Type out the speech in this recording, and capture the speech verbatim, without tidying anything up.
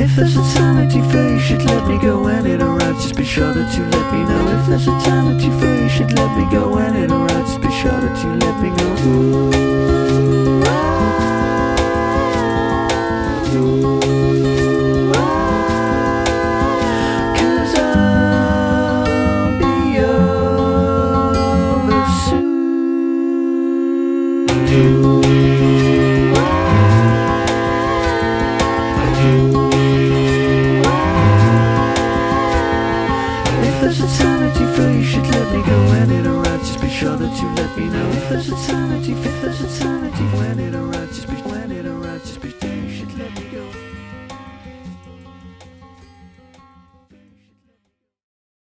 If there's a time that you feel you should let me go when it arrives, just be sure that you let me know. If there's a time that you feel you should let me go when it arrives, just be sure that you let me know. Ooh.